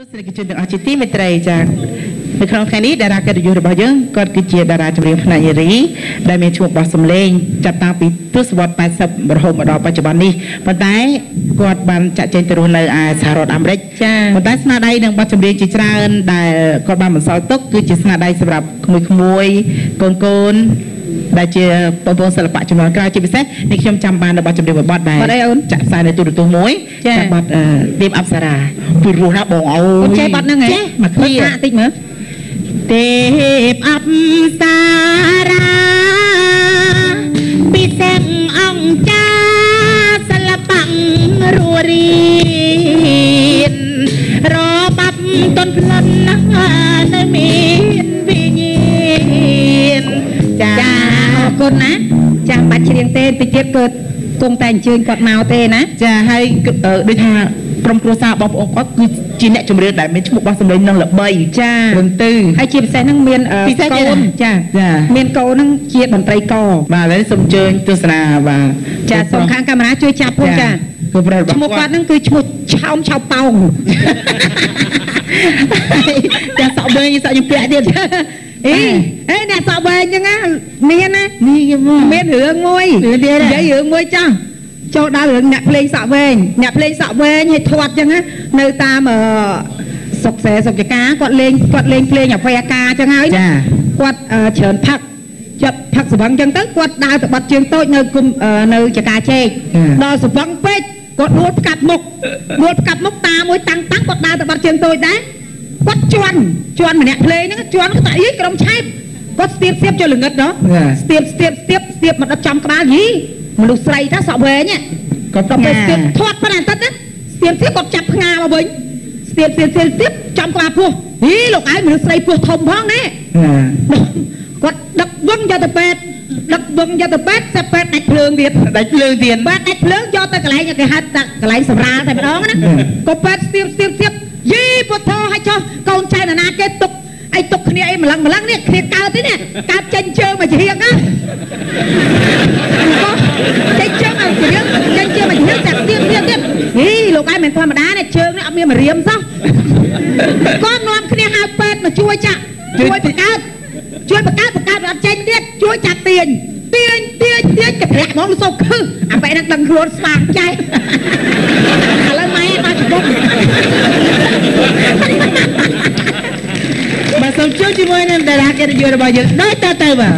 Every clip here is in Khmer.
ទស្សនិកជនទាំងអស់ជាទីមេត្រីចា៎នៅក្នុងថ្ងៃនេះតារាកិត្តិយសរបស់យើងគាត់គឺជាតារាចម្រៀងផ្នែកនារីដែលមានឈ្មោះបោះសម្លេងចាប់តាំងពីទសវត្សរ៍80រហូតមកដល់បច្ចុប្បន្ននេះប៉ុន្តែគាត់បានចាក់ចែងទៅរស់នៅឯសហរដ្ឋអាមេរិកចា៎ប៉ុន្តែស្នាដៃនិងបទចម្រៀងជាច្រើនដែលគាត់បានបន្សល់ទុកគឺជាស្នាដៃសម្រាប់ក្មួយៗកូនដែលជាបងប្អូនសិល្បៈជំនាន់ក្រោយជាពិសេសនេះខ្ញុំចាំបាននៅបទចម្រៀងមួយបទដែលចាក់ផ្សាយនៅទូរទស្សន៍មួយចាបទទេពអប្សរាពីរស់ណាបងអូយចេះបទហ្នឹងហ៎មកឃ្លាតិចមើលទេពអប្សរាពីសេងអង្គចាសិល្បៈរស់រៀនរបបតនផ្លន់ណានៅមានវិញ្ញាណចាអរគុណណាចាបាច់ច្រៀងទេតិចទៀតគាត់គង់តែអញ្ជើញគាត់មកទេណាចាហើយដូចថាក្រុមគ្រួសារបងប្អូនគាត់គឺជាអ្នកចម្រៀងដែលមានឈ្មោះបោះសម្លេងនឹងល្បីចារន្ទឺហើយជាពិសេសហ្នឹងមានកូនចាមានកូនហ្នឹងជាតន្ត្រីករបាទឥឡូវសូមអញ្ជើញទស្សនាបាទចាសូមខាងកាមេរ៉ាជួយចាប់ផងចាឈ្មោះគាត់ហ្នឹងគឺឈ្មោះឆោមឆោប៉ោងចាសក់វែងសក់ជំពាក់ទៀតអេអ្នកសក់វែងចឹងណាមានណាមានរឿងមួយនិយាយរឿងមួយចាស់ចូលដល់រឿងអ្នកភ្លេងសក់វែងឲ្យធាត់ចឹងណានៅតាមសុកសែសុកចកាគាត់លេងភ្លេងអភ័យអាកាចឹងហើយគាត់ច្រើនផឹកចាប់ផឹកសវឹងចឹងទៅគាត់ដើរទៅបាត់ជើងតូចនៅចកាជែកដល់សវឹងពេកគាត់ដួលផ្កាត់មុខតាមួយតាំងគាត់ដើរទៅបាត់ជើងតូចដែរគាត់ជន់ម្នាក់ភ្លេងហ្នឹងជន់គាត់អីក្រុមឆែបគាត់ស្ទាបចូលល្ងិតណោះស្ទាបមកដល់ចំក្បាលយីមនុស្សស្រីថាសក់វែងគាត់ទៅស្ទាបធាត់ប៉ុណ្ណាតិចណាស្ទាបគាត់ចាប់ផ្ងាមកវិញស្ទាបចំក្បាលពោះហីលោកឯងមនុស្សស្រីពោះធំផងណាគាត់ដឹកវឹងយកទៅពេទ្យសេពេទ្យដាច់ភ្លើងទៀតបាទដាច់ភ្លើងយកទៅកន្លែងគេហៅកន្លែងសម្រាលតែម្ដងណាក៏ពេទ្យស្ទាបយីពុទ្ធឲ្យចុះកូនចៅណាគេទុកគ្នាអីម្លឹងនេះគ្នាកើតទេនេះកើតចេញជើងមកជ្រៀងណាចេញជើងមកជ្រៀងចាក់ស្ទាបទៀតហីលោកឯងមិនធម្មតាទេជើងនេះអត់មានមរៀមសោះគាត់នាំគ្នាហៅពេទ្យមកជួយចាក់ជួយបង្កើតអត់ចេញទៀតជួយចាក់ទាញកត្រាក់ហ្មងលោកសុកគឺអាបែរនឹងដឹងខ្លួនស្មារចៃឥឡូវម៉ែដល់ច្បុកបាទសូមជួយជាមួយនឹងតារាកិត្តិយសរបស់យើងដូចតទៅបាទ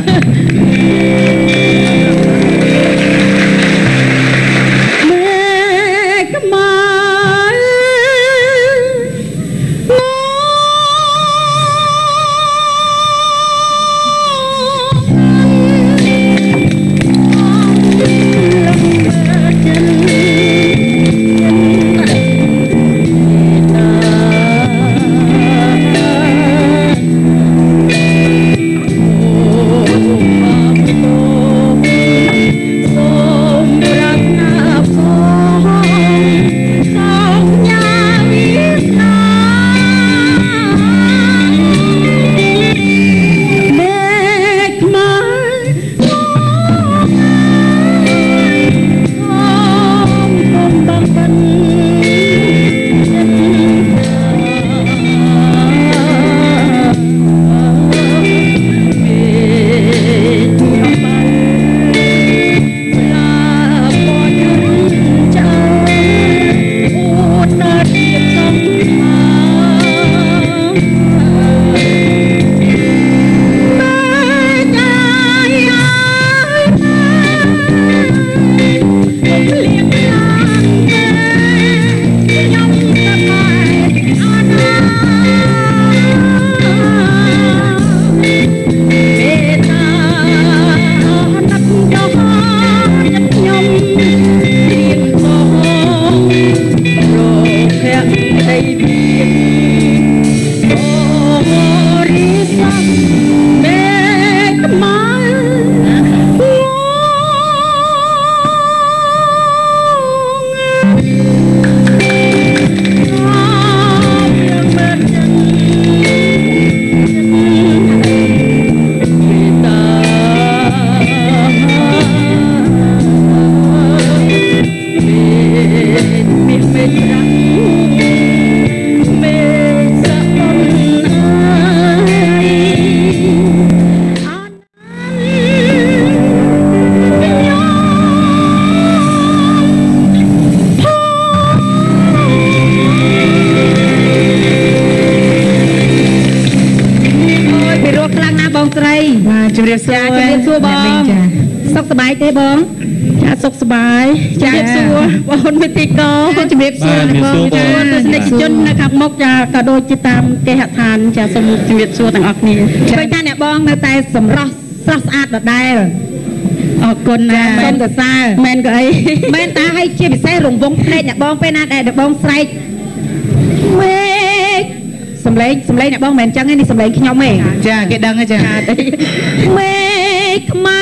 ជំរាបសួរជំរាបសួរបងសុខសប្បាយទេបងចាសុខសប្បាយជំរាបសួរបងមេតិកោជំរាបសួរបងទស្សនិកជននៅខាងមុខចាក៏ដូចជាតាមគេហដ្ឋានចាសូមជំរាបសួរទាំងអស់គ្នាឃើញថាអ្នកបងនៅតែសម្រស់ស្រស់ស្អាតដដែលអរគុណណាសូមសរសើរមែនក៏អីមែនតាឲ្យជាពិសេសរង្វង់ភ្នែកអ្នកបងពេលណាដែលបងស្រែកមេសំឡេងអ្នកបងមិនអញ្ចឹងទេនេះសំឡេងខ្ញុំទេចាគេដឹងទេចាមេខ្មៅ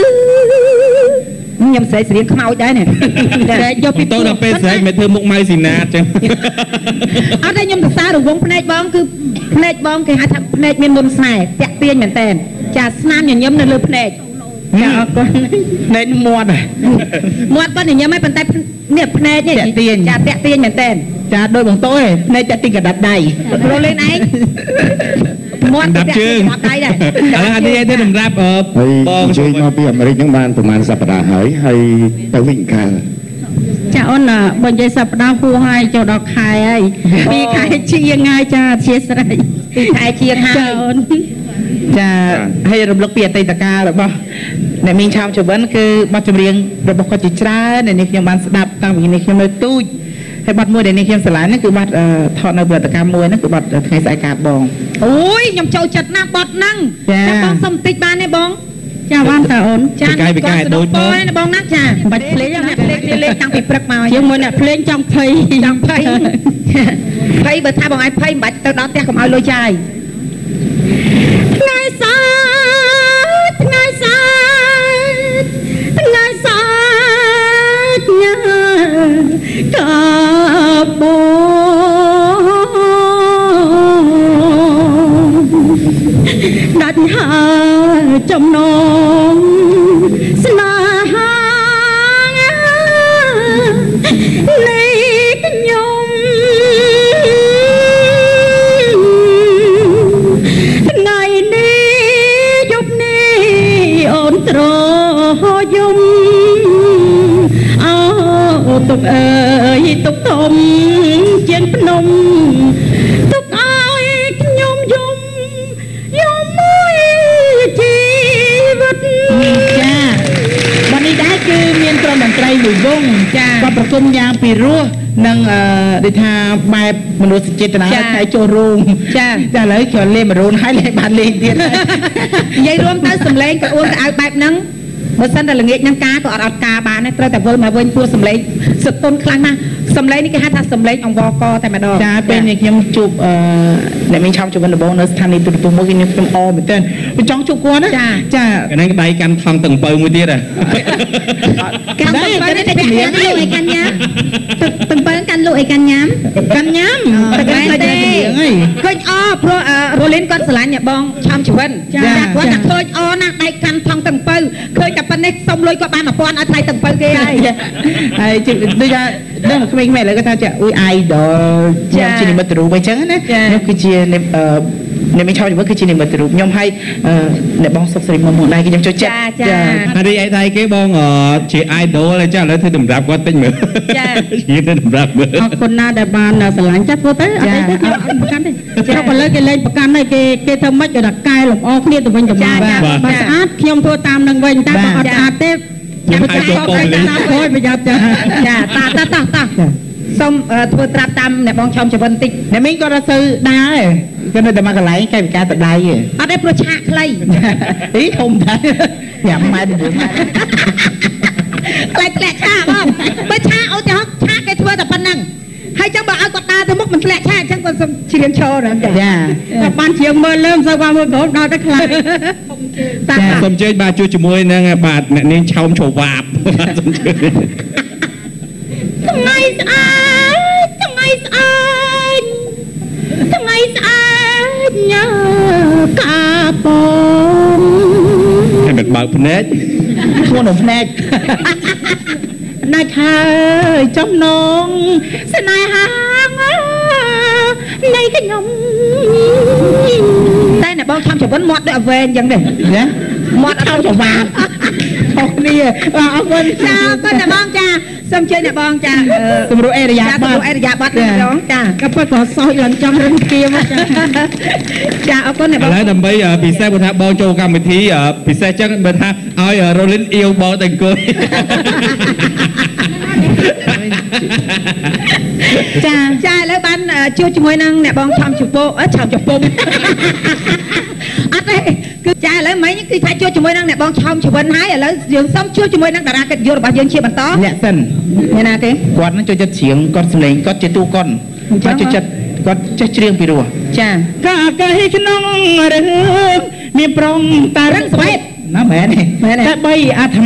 ខ្ញុំស្រែកស្រៀងខ្មោចដែរនេះស្រែកយកពីតោដល់ពេលស្រែកមិនធ្វើមុខម៉ៅស៊ីណាតចឹងអត់ទេខ្ញុំសរសើររង្វង់ភ្នែកបងគឺភ្នែកបងគេហៅថាភ្នែកមានមុនស្នេហ៍តាក់ទាញមែនតើចាស្នាមញញឹមនៅលើភ្នែកចាអរគុណភ្នែកមាត់ប៉ុនញញឹមហើយប៉ុន្តែនេះភ្នែកនេះចាតាក់ទាញមែនតើចាដូចបងតូឯងភ្នែកតាក់ទាញកដាប់ដៃរលេងឯងមាត់តាក់ជើងដៃដែរអានេះឯងទៅសម្រាប់បងជួយមកពីអាមេរិកហ្នឹងបានប្រហែលសប្តាហ៍ហើយទៅវិញខាងចាអូនបើនិយាយសប្តាហ៍ហួសហើយចូលដល់ខែហើយ2ខែជាងហើយចាអធិស្ឋាន2ខែជាងហើយចាអូនចាហើយរំលឹកពីអតីតកាលរបស់អ្នកមីងឆោមចវិនគឺបទចម្រៀងរបស់គាត់ជាច្រើនដែលនេះខ្ញុំបានស្ដាប់តាំងពីនេះខ្ញុំនៅទូចហើយបទមួយដែលនេះខ្ញុំស្រឡាញ់នេះគឺបទថតនៅផលិតកម្មមួយហ្នឹងគឺបទថ្ងៃស្អែកការបងអូយខ្ញុំចូលចិត្តណាស់បទហ្នឹងតែបងសុំបន្តិចបានទេបងចាបានតើអូនចាកាយដូចបងបងណាស់ចាបាច់ភ្លេងអ្នកភ្លេងនេះលេងតាំងពីព្រឹកមកជាមួយអ្នកភ្លេងចង់ភ័យភ័យបើថាបងឯងភ័យមិនបាច់ទៅដល់ផ្ទះកុំឲ្យលុយចាយថ្ងៃសៅរ៍ថ្ងៃសៅរ៍ថ្ងៃសៅរ៍ញ៉ាកាបងដាច់ហើយចំណងស្នេហានៃខ្ញុំថ្ងៃនេះយប់នេះអូនត្រយំទុកអើយទុកធំជាងភ្នំទុកឲ្យខ្ញុំយំមួយជីវិតចាวันนี้ដែរគឺមានក្រុមតន្ត្រីមួយវងចាគាត់ប្រគំយ៉ាងពីរោះនិងដូចថាបែបមនោសញ្ចេតនាថ្ងៃចូលរោងចាឥឡូវគាត់លេងមរូនហើយលេងបានលេងទៀតនិយាយរួមទៅសំឡេងក៏អួនក្អៅបែបហ្នឹងបើសិនតែល្ងាចនឹងការក៏អត់ការបានដែរត្រូវតែវិលមកវិញព្រោះសំឡេងសតុនខ្លាំងណាស់សំឡេងនេះគេហៅថាសំឡេងអង្វរកតែម្ដងចាពេលនេះខ្ញុំជួបអ្នកមីងឆោមជវិនដំបងនៅស្ថានីយទូរទស្សន៍មួយខ្ញុំអមែនទែនខ្ញុំចង់ជួបគាត់ណាចាកណ្ដឹងដៃកាន់ថងតឹងពៅមួយទៀតកាន់តឹងពៅនេះតែលក់ឲ្យកាន់ញ៉ាំតឹងពៅកាន់លក់ឲ្យកាន់ញ៉ាំតែកាន់តែឃើញព្រោះរលីនគាត់ស្រឡាញ់អ្នកបងឆោមជវិនចាគាត់តែឃើញណាដៃកាន់ថងតឹងពៅឃើញតែប៉ុណ្ណេះសុំលុយគាត់បាន1000ឲ្យថ្លៃតឹងពៅគេហើយដូចថាដឹងក្មេងៗឥឡូវគាត់ថាចាអ៊ុយ idol ជានិមិត្តរូបអញ្ចឹងណាខ្ញុំគឺជាអ្នកមីងឆោមជវិនគឺជានិមិត្តរូបខ្ញុំហើយអ្នកបងសុកស្រីមកដែរខ្ញុំចូលចិត្តចាហើយឯថៃគេបងជា idol ហើយចាឥឡូវធ្វើតម្រាប់គាត់តិចមើលចាជាទៅតម្រាប់មើលអរគុណណាស់ដែលបានស្រឡាញ់ចាត់ធ្វើទៅអត់ទេខ្ញុំអត់ប្រកាន់ទេចុះឥឡូវគេលេងប្រកាន់ហើយគេធ្វើម៉េចគេថាកែលម្អគ្នាទៅវិញទៅមកបើស្អាតខ្ញុំធ្វើតាមនឹងវិញតែបើអត់ស្អាតទេចាំទៅចូលទៅតាមអើយប្រយ័ត្នចាតាសូមធ្វើត្រាប់តាមអ្នកបងឆោមចវិនតិចអ្នកមីងក៏រត់ទៅដែរគាត់នៅតែមកកន្លែងកែវិការតដៃអត់ទេព្រោះឆាកខ្លីអីធំដែរ5ម៉ែត្រ9ម៉ែត្រខ្លាចធ្លាក់ឆាបងបើឆាអូចោះឆាគេធ្វើតែប៉ុណ្ណឹងហើយចឹងបើឲ្យគាត់ដើរទៅមុខមិនធ្លាក់ឆាអញ្ចឹងគាត់ជ្រៀងឈរហ្នឹងចាគាត់បានជ្រៀងមើលលើមិនសូវបានមើលក្រោមដល់តែខ្លាចតាសូមជើញបាទជួយជាមួយនឹងបាទអ្នកនាងឆោមច្រវាបសូមជើញថ្ងៃស្អែកថ្ងៃស្អែកថ្ងៃស្អែកញ៉ាកាបងហើយមិនបើកភ្នែកខ្លួននៅភ្នែកដាច់ហើយចំណងស្នេហានៃខ្ញុំតែអ្នកបងឆោមចវិនមាត់ដូចអវែងអញ្ចឹងទេណាមាត់ឆោមច្រវាបអរគ្នាអរគុណចាអរគុណអ្នកបងចា xong chơi nè bong cha tụi rồi ai dạ bắt đó cha các bác có soi lần trong rừng kia mà cha ở con này bong lấy đầm bây giờ bị xe một tháp bong châu cam mình thí bị xe chắc bên ha ơi Rolling yêu bong tình cười cha lấy ban chưa chui năng nè bong chăm chụp bộ chăm chụp bông cứ cha lấy mấy những cái thay chưa chui năng nè bong chăm chụp bên hái lấy giường xong chưa chui năng đã ra cái vô bà dương chia bàn to nè sân như nào thế quạt nó cho chất xiềng con sầm lệnh con chế tu con con cho chất con chất riêng bị rùa cha cả cái nông rừng miền prong ta rất sweet nó mẹ này ta bay thầm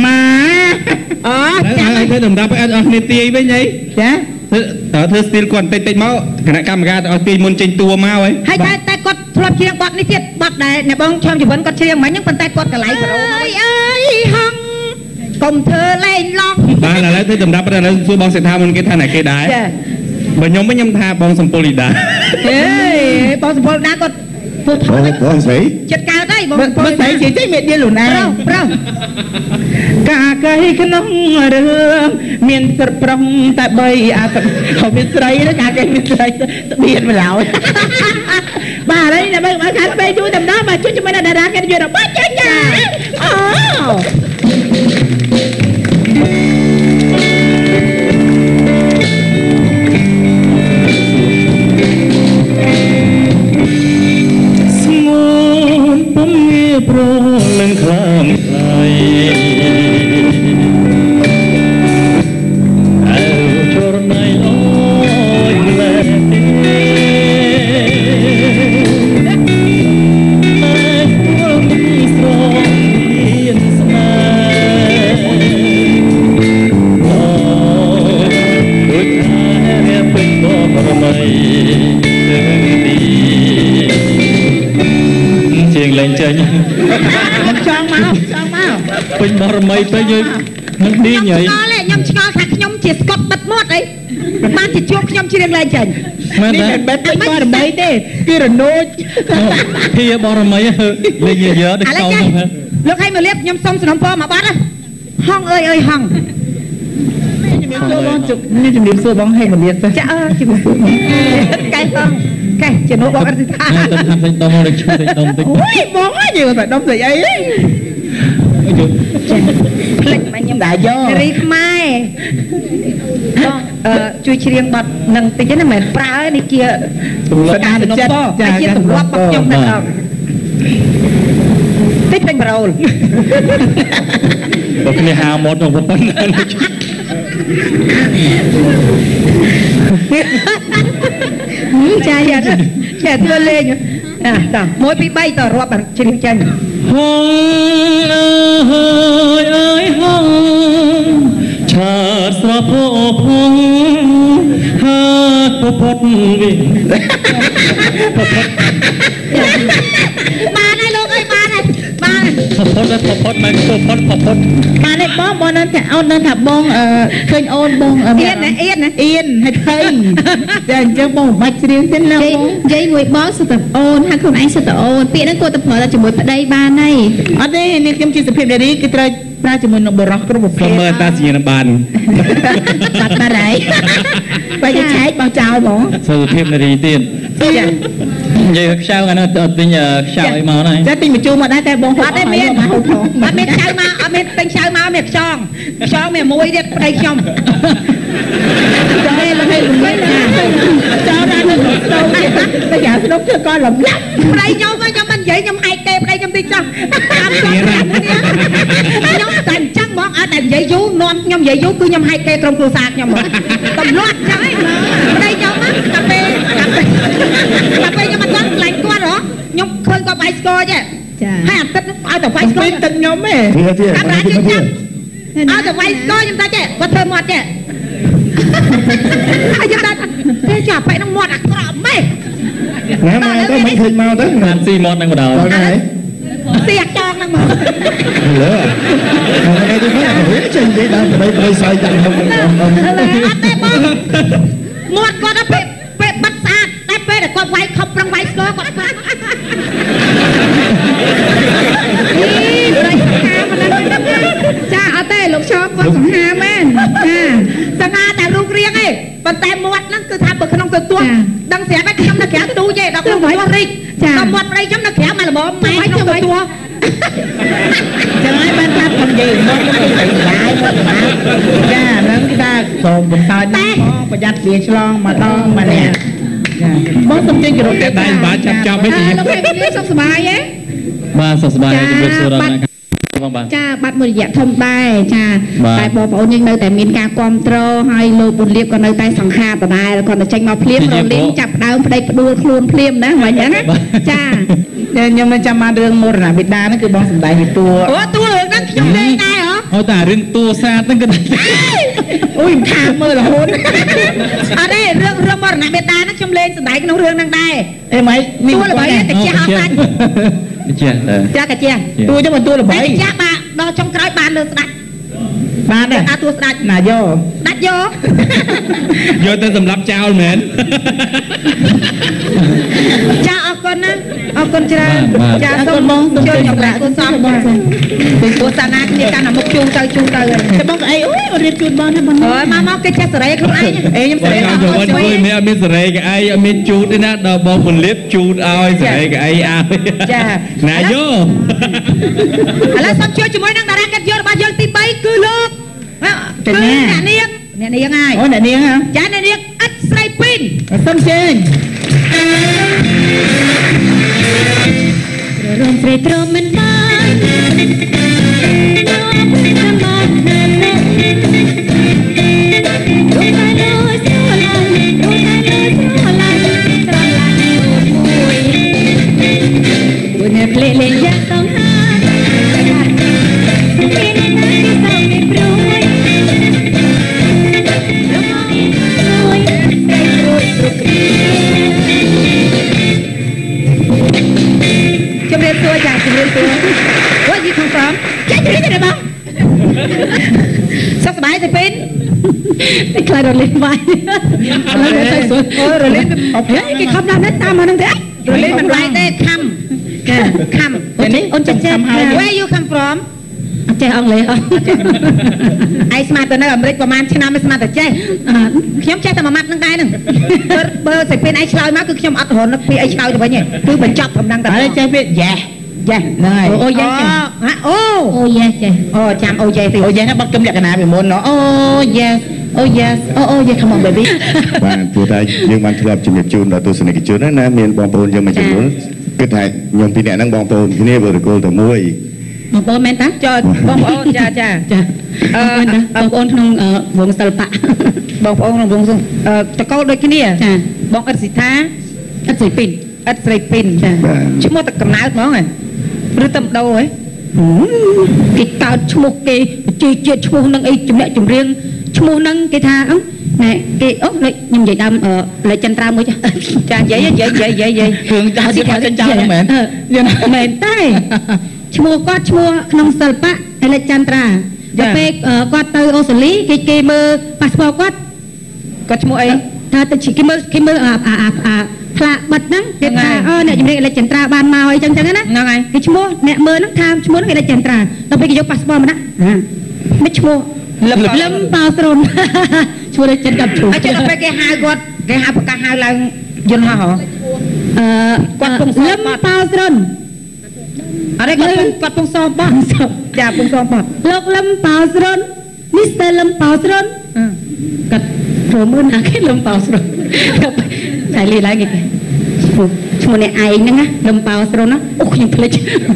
thế đừng đáp anh nên ti với nhỉ chá thưa style còn tây máu cái này camera ở ti muốn trên tua mau ấy hay tay cột thọp chiêng bọt ní thiệt bọt này nè bong chom chỉ vẫn cột chiêng mấy những phần tay cột cả lại ơi hăng cùng thơ lên long ba là lấy thế đừng đáp là xui bong sẽ tham cái thằng này cái đái bởi nhóm mấy nhâm tha bong sầm polida bong sầm polida cột bong sấy chật cao đấy bong sấy chỉ thấy mệt điên luôn này cả cái nông rừng miền prong tại bay họ biết sấy đó cả cái biết sấy biển mà lão bà đấy là bà khá bay chui tầm đó mà chui cho mình là đá cái chuyện đó bắt chết nha lên khám lại cho này ôi lệ lên chơi chọn máu bình bò mây tới như đi nhảy nhom cho thật nhom chỉ cột bật mót đấy mà chỉ chốt nhom chỉ lên chơi đi bật bò mây thế kia là nốt khi bò mây lên nhiều giờ được câu không hả lúc hay mà liếc nhom xong rồi po mà bắt á hong ơi hong như chừng điểm xưa bóng hay mình liệt chả chừng cái không cái chỉ nó bóng ăn thà tham thanh đông được chơi thanh đông ui bóng quá nhiều phải đông gì ấy lệnh mà nhom đã do rít mai chui chiêng bật nâng tí nó mệt pra này kia cả nó po cái kia tụi lót bọc trong này không tích bánh bầu có cái hào một đồng một cha thưa lên mỗi bị bay tờ rọp bằng trên chân hông ơi hông chợt xóa phố hông hát phố phật vì ba này luôn ơi ba này phật mà phật bà này bong nên thả ôn nên thả bong kênh ôn bong yên hay thấy dành cho bong bạch riêng tên nào dây mùi bó sự tập ôn hay không anh sự tập ôn tiện nó cô tập hợp là chỉ mùi đây ba này ở đây nên em chia sẻ phim đấy cái trai ra cho mình nó bờ róc cái một phim mơ ta chỉ là bàn bắt ta đấy bây giờ trái bao chào bỏ sự phim này đi tiền vậy sao anh ở bên nhà sao ấy mà này chắc tin mình chưa mà đã tay bong ở đây miền ở bên sao mà ở bên bên sao mà miền son miền muối đi đây xong cho nên là hay dùng cái cho ra nó đâu bây giờ nó chưa coi lầm lắm đây nhau với nhau mình vậy nhau hai kẹp đây nhau đi cho nhau thành trắng món ở đây vậy vú non nhau vậy vú cứ nhau hai kẹp trong cửa sạc nhau mà tầm loạt trái đây nhau á cà phê nhau mình quán lạnh quá rồi nhau khơi có bài score chứ hai hạt tích ở tờ bài score tin nhóm ấy ăn ra chứ chắc ở tờ bài score chúng ta chứ có thơ mọt chứ ai chúng ta thế chả phải nó mọt à cọm ấy ngày mai tới mấy khi mau tới ăn xi mọt đang vào đầu tiệc tròn đang mở lửa ngày nay tôi thấy là huyết trên vậy đó bây xoay chặt không mọt con nó bị bắt xa đây bây để con quay không trong quay score con cha ở đây lúc cho con sủng hà men cha đăng xé bách trong nó kéo tôi đu vậy đọc không phải đi cầm một đây trong nó kéo mà là bom máy không phải tua cho nói bên ta còn gì nó cũng phải lại ra nâng ta còn một tờประหยัดเสียฉลองมาต้องมาเนี่ยบอสต้องจริงกับเราแต่ได้บ้านจับไม่ดีเราไปเรียนสุขสบายเอ๊ะมาสุขสบายจะเป็นสุรนะครับจ้าบัดมือหยาทมได้จ้าแต่บอกว่ายังในแต่มีการความโตให้โลบุญเรียบก็ในใต้สังฆาตได้แล้วก็ในใจมาเพลียมเราเลี้ยงจับดาวไปดูครูนเพลียมนะว่าอย่างนั้นจ้ายังมันจะมาเรื่องมรณะบิดานั่นคือบองสมได้ตัวโอ้ตัวเหลืองนั่นยังได้ไงเหรอเอาแต่เรื่องตัวซาตั้งกันอุ้ยทางมือละหุ่นอะไรเรื่องมรณะบิดานั่นชมเลนสมัยกันเรื่องนั่งได้เอ้ไหมตัวละใบแต่เจ้าสันเจ้าจ้ากระเจียตัวจะเป็นตัวละใบเจ้าบ้าเราจงกร้อยบานเลยสดัดบานเนี่ยตัวสดัดนายโยดัดโยโยแต่สำหรับเจ้าเหมือนจ้าเอาคนนะเอาคนจ้าจ้าต้องมองช่วยหยอกแหลกคนซ้ำเป็นตัวสานาในการนำมุกจูงเตยจะบอกไอ้โอ้ยเรียนจูนบอลนะบอลมาเกจเสร็จคุณไอ้ยังเสร็จแล้ววันนี้ไม่มีเสร็จกับไอ้มีจูดด้วยนะเราบอกคนเล็บจูดเอาเสร็จกับไอ้เอาจ้านายโยแล้วซ้ำช่วยช่วยนั่งดารากันโยนมาโยนตีใบคือเลิกเป็นแน่เนี่ยยังไงโอ้เนี่ยฮะจ้าเนี่ยอัดใส่ปินส้มเชนรวมเปรตรวมมันบ้านเพลงเล่นยากต้องหาที่ในนั้นที่สองในปลุยร้องรวยใส่รวยปลุกเรียจำเรียนตัวจากจำเรียนตัวว่ายี่ของซ้อมแค่จะได้ไหมบ้างสักสบายจะเป็นไม่เคยโดนเล่นไว้เราเล่นใส่สวยเราเล่นเฮ้ยกี่คำนั้นตามมาตั้งแต่เราเล่นมันไว้ได้คำเดี๋ยวนี้อนจะเจ็บ Where you come from เจ๊อังเลยเหรอไอ้สมาร์ตนั่นอเมริกประมาณชนะไม่สมาร์ตแต่เจ๊ខ្ញុំចេះតែមួយម៉ាត់នឹងដែរនឹងបើតែពេលឯងឆ្លើយមកគឺខ្ញុំអត់រហូតពីឯងឆ្លើយទៅវិញទេគឺបញ្ចប់ដំណឹងតែចេះពេលយ៉េហ្នឹងហើយអូយ៉េអូយ៉េចេះអូចាំអូយ៉េទីអូយ៉េហ្នឹងបាត់គំលក្ខណៈពីមុនអូយ៉េអូយ៉ាអូយ៉ា come on baby បាទព្រោះតែយើងបានធ្លាប់ជំរាបជូនដល់ទស្សនិកជនណាមានបងប្អូនយើងមួយចំនួនគិតថាខ្ញុំពីរនាក់ហ្នឹងបងប្អូនគ្នាបរិគល់តែមួយបងប្អូនមែនតាចុះបងប្អូនចាបងប្អូនក្នុងវងសិល្បៈបងប្អូនក្នុងវងតកោដូចគ្នាចាបងអិតសិដ្ឋាអិតស្រីពីនចាឈ្មោះតែកំណើតហ្មងឬតែម្ដងហ៎គេកើតឈ្មោះគេប្រជាជាតិឈ្មោះនឹងអីជំនះចម្រៀងឈ្មោះហ្នឹងគេថាណែគេអូខ្ញុំនិយាយដើមលេខចន្ទ្រាមួយចានិយាយរឿងចាស់ទៀតចន្ទ្រាមែនមែនតែឈ្មោះគាត់ឈ្មោះក្នុងសិល្បៈលេខចន្ទ្រាដល់ពេលគាត់ទៅអូស្ត្រាលីគេមើលប៉ាសពតគាត់ឈ្មោះអីថាទៅគេមើលផ្លាកបិទហ្នឹងគេថាអ្នកជំនាញលេខចន្ទ្រាបានមកអីចឹងណាហ្នឹងហើយគេឈ្មោះអ្នកមើលហ្នឹងថាឈ្មោះហ្នឹងលេខចន្ទ្រាដល់ពេលគេយកប៉ាសពតមកដាក់មិនឈ្មោះលឹមប៉ោស្រុនឈ្មោះលេខចន្ទ្រាឈ្មោះអញ្ចឹងដល់ពេលគេហៅគាត់គេហៅប្រកាសហៅឡើងយន្តហោះគាត់ពងលឹមប៉ោស្រុនអរេគាត់ពងសមបោះចាពងសមបោះលោកលឹមប៉ោស្រុនមីស្ទ័រលឹមប៉ោស្រុនគាត់ព្រមណាគេលឹមប៉ោស្រុនតែលីឡើងគេឈ្មោះអ្នកឯងហ្នឹងណាលឹមប៉ោស្រុនណាអូខ្ញុំភ្លេច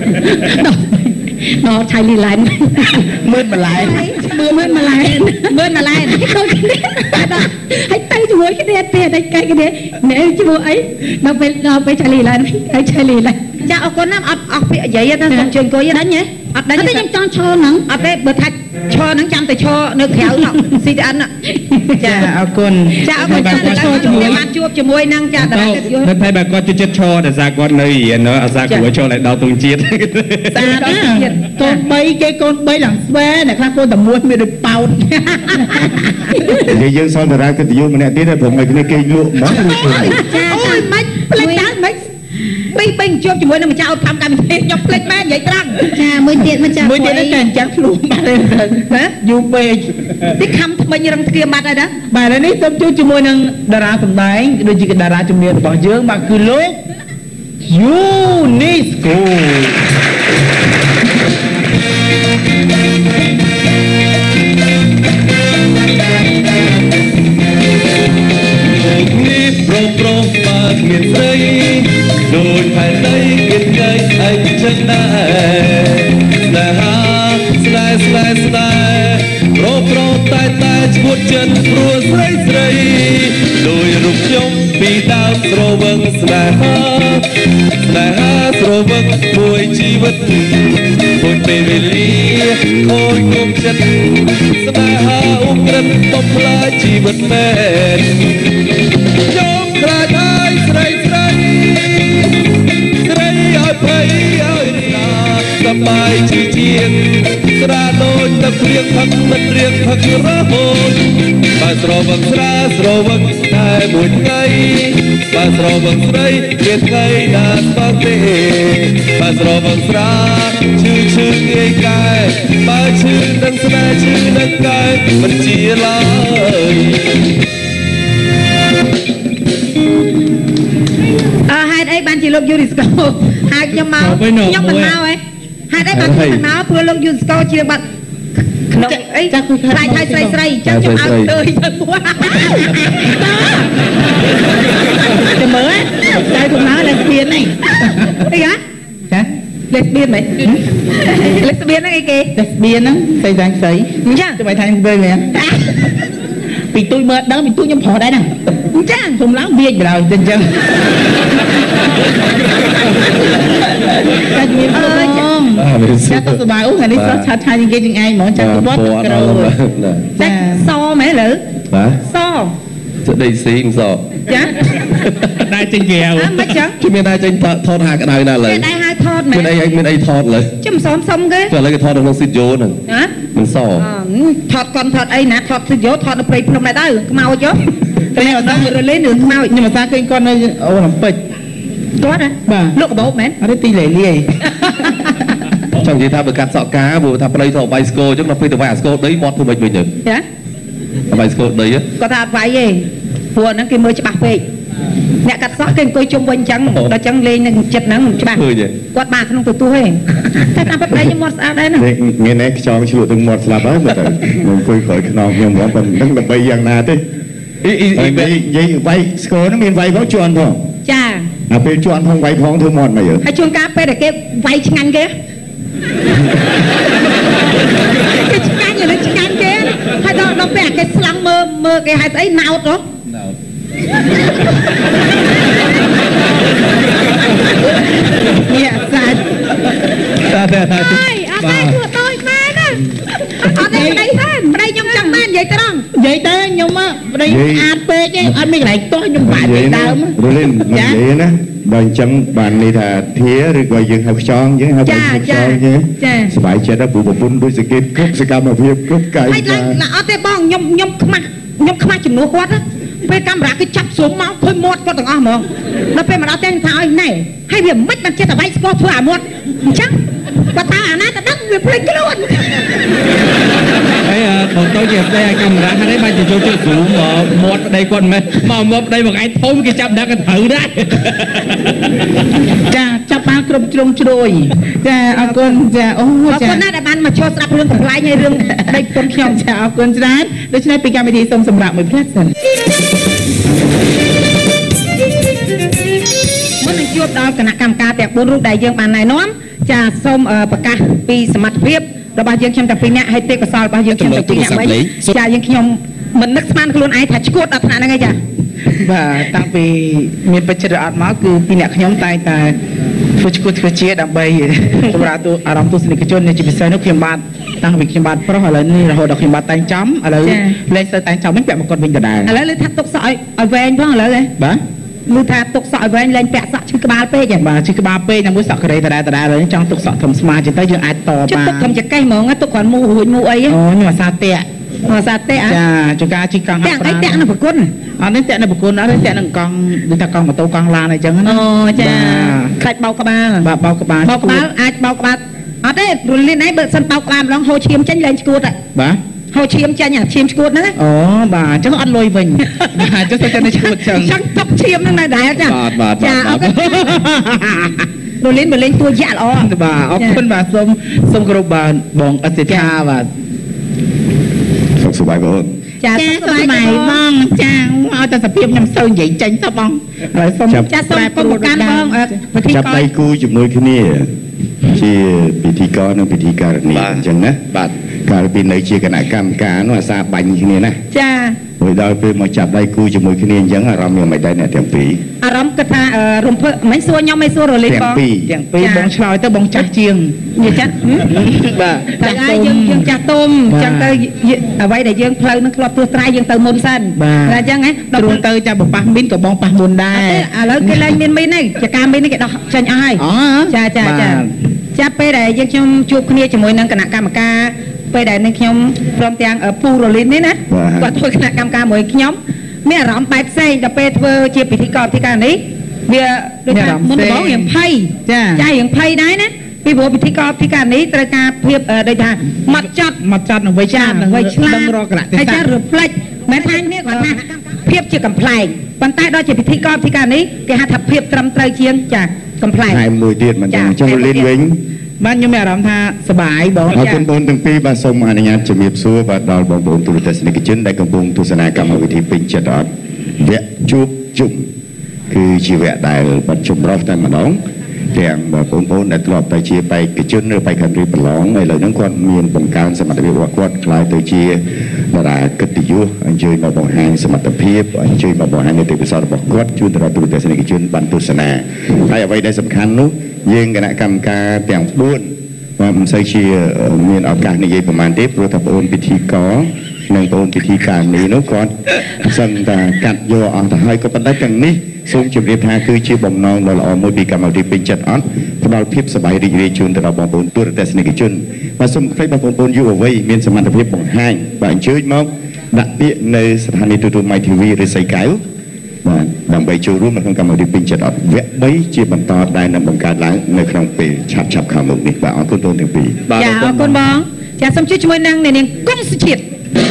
ដល់ថៃលីឡើងមើលម្លែងមើលម្លែងដូចគ្នាហើយទៅជាមួយគ្នាទៀតតែគេគ្នាអ្នកឈ្មោះអីដល់ពេលថៃលីឡើងហើយថៃលីឡើងចាអរគុណណាស់អត់ពាក្យនិយាយណាសូមជើញអង្គុយដាច់ហ៎អត់ដាច់ទេខ្ញុំចង់ឈរហ្នឹងអត់ទេបើថាឈរហ្នឹងចាំតែឈរនៅក្រៅនោះ CTN ចាអរគុណចាអរគុណឈរជាមួយបានជួបជាមួយនឹងចាតារាកិត្តិយសតែបើគាត់ជិតឈរតែសារគាត់នៅរៀនអាសាគួរចូលឲ្យដល់ទងជាតិសាណាកូន3គេកូន3ឡើងស្វែអ្នកខ្លះកូនតែមួយមានដូចប៉ោតយើងសល់តារាកិត្តិយសម្នាក់ទៀតព្រមឲ្យគ្នាគេលក់ហ្មងចាអូយមិនផ្លេចដល់មិនពេញជួបជាមួយនឹងម្ចាស់អត់ខំកម្មវិធីខ្ញុំភ្លេចមែននិយាយត្រង់ចាមួយទៀតម្ចាស់មួយទៀតតែអញ្ចឹងខ្លួនបាត់ហើយណាយូរពេកទីខំថ្មិញរឹងស្គៀមបាត់ហើយណាបាទឥឡូវនេះសូមជួបជាមួយនឹងតារាសម្ដែងដូចជាតារាជំនាញរបស់យើងបាទគឺលោក UNESCO ប្រុសបាទមានស្រីដូចផែនដីគិតថ្ងៃឯងចឹងដែរស្នេហាស្នេហ៍ស្នេហ៍ស្នេហ៍ប្រុសតែឈួតចិត្តព្រោះស្រីដោយរូបខ្ញុំពីដើមស្រវឹងស្នេហាស្រវឹងមួយជីវិតមួយពេលវេលាខូចគុំចិត្តស្នេហាអ៊ុក្រិតបំផ្លាញជីវិតមែនខ្ញុំខ្លាចហើយស្រីឲ្យភ័យឲ្យណាសប្បាយជាងស្រាដូចទឹកព្រៀងផឹកមិនរៀងផឹករហូតបើស្រវឹងស្រាស្រវឹងតែមួយថ្ងៃបើស្រវឹងស្រីមានថ្ងៃណាស្គាល់ទេបើស្រវឹងស្រាឈឺងាយកែបើឈឺនឹងស្នេហ៍ឈឺនឹងកែមិនជាឡើយហេតុអីបានជាលោក UNESCO ហើយខ្ញុំមកខ្ញុំមិនមកទេហេតុអីបានខ្ញុំមិនមកព្រោះលោក UNESCO ជាបាត់ក្នុងអីខ្លាចហើយស្រីចឹងខ្ញុំឲ្យទៅទៅមួយចាំមើលតែខ្ញុំមកលេសបៀនហ្នឹងអីហ៎ចាលេសបៀនមិនលេសបៀនហ្នឹងអីគេលេសបៀនហ្នឹងស្រីស្រីអញ្ចឹងចាំឲ្យថៃវិញមែនពីទួយមើលដឹងពីទួយខ្ញុំប្រត់ដែរណាអញ្ចឹងខ្ញុំឡើងវាចបណ្ដោយអញ្ចឹងតែមានអើយចាទៅសុបាយអូថ្ងៃនេះសោះឆាត់ឆាយនិយាយជាងឯងហ្មងចាទៅវត្តក្រោចាសមែនលើបាទសស្ដីស៊ីមិនសចាដែរចេញក្រៅមិនចឹងគេមានដែរចេញថតហាក្តៅណាស់លើដែរហើយថតមែនមានអីថតលើចាំសុំគេតែឥឡូវគេថតនៅក្នុងស៊ីតយ៉ូហ្នឹងណាមិនសថតកនថតអីណាថតស៊ីតយ៉ូថតនៅព្រៃភ្នំដែរទៅខ្មោចទៅនេះអត់ដឹងរលេនឹងខ្មោចខ្ញុំអាសាឃើញគាត់នៅអូឡ িম্প ិកគាត់ហ៎បាទលោកកបោបមែនអត់ទេទីលាយចង់និយាយថាបើកាត់សក់ការព្រោះថាប្តីថតបាយស្គរអញ្ចឹងដល់ពេលទៅវាយអាស្គរដីមាត់ធ្វើមិនវិញទៅចាបាយស្គរដីគាត់ថាអត់វាយទេព្រោះហ្នឹងគេមើលច្បាស់ពេកអ្នកកាត់សក់គេអង្គុយជុំវិញអញ្ចឹងដល់អញ្ចឹងលេងនឹងចិត្តហ្នឹងមិនច្បាស់គាត់បានក្នុងទូទេតែតាមប្តីខ្ញុំមាត់ស្អាតដែរណាមានឯងខ្យល់ឆ្លក់ទាំងមាត់ស្លាប់ហើយមើលទៅអង្គុយក្រោយខ្នងខ្ញុំហ្មងប៉ុណ្្នឹងដើម្បីយ៉ាងណាទេនិយាយវាយស្គរហ្នឹងមានវាយផងជន់ផងចាដល់ពេលជន់ផងវាយផងធ្វើមាត់មកយើហើយជួនកាលពេលដែលគេវាយឆ្ងាញ់គេឆ្ងាញ់ឬឆ្ងាញ់គេហើយដល់ពេលគេស្លាំងមើលគេហៅស្អីណោតហ៎ណោតនេះសាច់តែហើយអត់ដែរធ្វើដូចមែនណាអត់ទេប្តីខ្ញុំចង់បាននិយាយត្រង់និយាយទៅខ្ញុំប្តីអាតពេកទេអត់មានកន្លែងទាស់ខ្ញុំបាច់ពីដើមរលីននិយាយណាបើអញ្ចឹងបានន័យថាធាឬក៏យើងហៅខ្យងអញ្ចឹងហៅបាយខ្យងអញ្ចឹងសប្បាយចិត្តដល់ព្រោះប្រពន្ធដូចសង្កេតគ្រប់សកម្មភាពគ្រប់កាយហើយអត់ទេបងខ្ញុំខ្មាស់ជំនួសគាត់ពេលកាមេរ៉ាគេចាប់ស៊ុំមកឃើញមាត់គាត់ទាំងអស់ហ្មងដល់ពេលមកដល់តែថាឲ្យណែហើយវាមិនបានចិត្តតែវាយស្គរធ្វើអាមាត់អញ្ចឹងគាត់ថាអាណាទៅដឹងវាភ្លេចខ្លួនហើយបងទៅជាស្ដីឲ្យកាមេរ៉ាហ្នឹងបានចូលជួយស៊ូមមាត់ប្តីគាត់មិនមកមាត់ប្តីមកឯងធំគេចាប់ដាក់កត្រូវដែរចាចាប់បានគ្រប់ជ្រុងជ្រោយចាអរគុណចាអូចាអរគុណណាស់ដែលបានមកចូលស្ដាប់រឿងកំ pl ាញហើយរឿងប្តីប្រពន្ធខ្ញុំចាអរគុណច្រើនដូច្នេះពីកម្មវិធីសូមសម្រាប់មួយផ្លែសិនមុននឹងជួបដល់គណៈកម្មការទាំង4រូបដែលយើងបានណែនាំចាសូមប្រកាសពីសមត្ថភាពរបស់យើងខ្ញុំទាំងពីរនាក់ហើយទេពកោសលរបស់យើងខ្ញុំទាំងពីរនាក់វិញចាយើងខ្ញុំមិននឹកស្មានខ្លួនឯងថាឈួតដល់ថ្នាក់ហ្នឹងឯងចាបាទតាំងពីមានបច្ចិតអត់មកគឺពីអ្នកខ្ញុំតែងតែធ្វើឈួតធ្វើជាដើម្បីសម្រាប់អារម្មណ៍ទស្សនិកជនជាពិសេសនោះខ្ញុំបាទតាំងពីខ្ញុំបាទប្រុសឥឡូវនេះរហូតដល់ខ្ញុំបាទតែងចំឥឡូវលេងទៅតែងចំវិញពាក់មកគាត់វិញដដែលឥឡូវលើថាទុកសក់ឲ្យវែងផងឥឡូវហ៎បាទលឺថាទុកសក់ឲ្យវែងលែងពាក់សក់ឈឺក្បាលពេកបាទឈឺក្បាលពេកតែមួយសក់កូរ៉េដដែលឥឡូវចង់ទុកសក់ធំស្មាចឹងទៅយើងអាចតបានទុកធំចកេះហ្មងទុកគ្រាន់មូរួចមូអីអូខ្ញុំអាសាតាក់សាតេចាចកាជីកង់ហាត់ប្រាណតែនៅប្រគុណអត់នេះតែនៅប្រគុណអត់ទេតែនឹងកង់ដូចថាកង់ម៉ូតូកង់ឡានអីចឹងណាអូចាខ្លាច់បោកក្បាលបាទបោកក្បាលអាចបោកក្បាលអត់ទេរលីនឯងបើសិនបោកក្បាលម្ដងហូរឈាមចេញលែងឈួតបាទហូរឈាមចេញឈាមឈួតហ្នឹងអូបាទអញ្ចឹងអត់លុយវិញបាទចុះទៅឈួតចឹងចឹងទុកឈាមហ្នឹងនៅដែរចាចាអរគុណរលីនបើលេងតួយ៉ាក់ល្អបាទអរគុណបាទសូមគោរពបាទបងអសិដ្ឋាបាទសុខសប្បាយបងចាសុខសប្បាយបងចាឲ្យតែសភាពខ្ញុំសូវនិយាយចេញទៅបងហើយសូមចាសូមគុំប្រកាន់បងចាប់ដៃគូជាមួយគ្នាជាពិធីករនិងពិធីការនីអញ្ចឹងណាបាទកាលពីនៅជាគណៈកម្មការនោះអាសាបាញ់គ្នាណាចាហើយដល់ពេលមកចាប់ដៃគូជាមួយគ្នាអញ្ចឹងអារម្មណ៍យ៉ាងម៉េចដែរអ្នកទាំងពីរអារម្មណ៍គិតថារំភើបមិនសួរខ្ញុំមិនសួររលីនបងទាំងពីរបងឆ្លើយទៅបងចាស់ជាងនិយាយចាស់បាទតែយើងចាស់ទុំអញ្ចឹងទៅអ្វីដែលយើងផ្លូវនឹងធ្លាប់ទោះត្រាយយើងទៅមុនសិនតែអញ្ចឹងហ៎ដល់ទៅចាំបប៉ះមីនក៏បងប៉ះមុនដែរឥឡូវគេលែងមានមីនហើយចកាមីននេះគេដោះចេញអស់ហើយចាចាប់ពេលដែលយើងខ្ញុំជួបគ្នាជាមួយនឹងគណៈកម្មការពេលដែលនឹងខ្ញុំព្រមទាំងពូរលីននេះណាគាត់ធ្វើគណៈកម្មការមួយខ្ញុំមានអារម្មណ៍បែបផ្សេងដល់ពេលធ្វើជាពិធីករទីការនេះវាដូចថាមុនដំបូងយើងភ័យចាយើងភ័យដែរណាពីព្រោះពិធីករទីការនេះត្រូវការភាពដូចថាម៉ត់ចត់នឹងវិចារនឹងវិឆ្លាតដឹងរកលៈទេសៈហើយចារផ្លេចមិនថានេះគាត់ថាភាពជាកំ pl ែងប៉ុន្តែដល់ជាពិធីករទីការនេះគេហៅថាភាពត្រឹមត្រូវជាងចាកំ pl ែងហើយមួយទៀតមិនចឹងចុះលីនវិញបាទខ្ញុំមានអារម្មណ៍ថាសប្បាយបងអរគុណបងទាំងពីរបាទសូមអនុញ្ញាតជំរាបសួរបាទដល់បងប្អូនទូរទស្សនិកជនដែលកំពុងទស្សនាកម្មវិធីពេញចិត្តអត់វគ្គជួបជុំគឺជាវគ្គដែលបាត់ចម្រុះតែម្ដងទាំងបងប្អូនដែលធ្លាប់តែជាបេក្ខជនឬបេក្ខនារីប្រឡងឥឡូវហ្នឹងគាត់មានបង្កើនសមត្ថភាពរបស់គាត់ខ្លាយទៅជាតារាកិត្តិយសអញ្ជើញមកបង្ហាញសមត្ថភាពអញ្ជើញមកបង្ហាញទេពកោសល្យរបស់គាត់ជូនទៅដល់ទូរទស្សនិកជនបានទស្សនាហើយអ្វីដែលសំខាន់នោះយើងគណៈកម្មការទាំង4បាទមិនសូវជាមានឱកាសនិយាយប្រហែលទេព្រោះថាបងពិធីករនិងបងពិធីការនេះនោះគាត់សឹងតែកាត់យកអស់ទៅហើយក៏ប៉ុន្តែទាំងនេះសូមជម្រាបថាគឺជាបំណងដ៏ល្អមួយពីកម្មវិធីពេញចិត្តអត់ផ្ដល់ភាពសប្បាយរីករាយជូនទៅដល់បងប្អូនទូរទស្សនិកជនបាទសូមអញ្ជើញបងប្អូនយុវវ័យមានសមត្ថភាពបង្ហាញបាទអញ្ជើញមកដាក់ពាក្យនៅស្ថានីយទូរទស្សន៍ My TV ឬសីកៅបាទដើម្បីចូលរួមនៅក្នុងកម្មវិធីពេញចិត្តអត់វគ្គ3ជាបន្តដែលនឹងបង្កើតឡើងនៅក្នុងពេលឆាប់ខាងមុខនេះបាទអរគុណបងទាំងពីរបាទអរគុណបងចាសូមជួយជាមួយនឹងអ្នកនាងកុងសុជាតិ